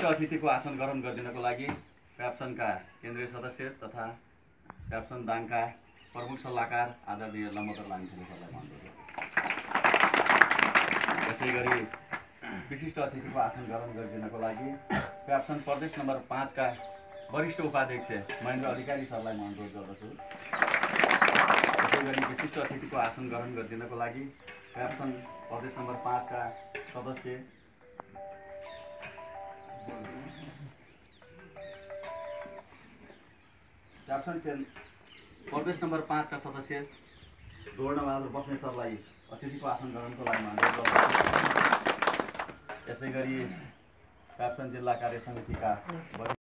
अतिथिको आसन ग्रहण गरिदिनको लागि प्याप्सनका केन्द्रीय सदस्य तथा प्याप्सन दाङका प्रमुख सल्लाहकार आदरणीय लम्बोदर लामिछाने सरलाई अनुरोध गर्दछु। त्यसै गरी विशिष्ट अतिथिको आसन ग्रहण गरिदिनको लागि प्याप्सन प्रदेश नम्बर 5 का वरिष्ठ उपाध्यक्ष महेन्द्र अधिकारी सरलाई म अनुरोध गर्दछु। त्यसै गरी विशिष्ट अतिथिको आसन ग्रहण गरिदिनको लागि प्याप्सन प्रदेश नम्बर 5 का सदस्य प्याप्सन प्रदेश नम्बर 5 का सदस्य गौर्णबहादुर बस्ने सरलाई अतिथिको आसन ग्रहणको लागि म अनुरोध गर्दछु। यसै गरी प्याप्सन जिल्ला कार्य समितिका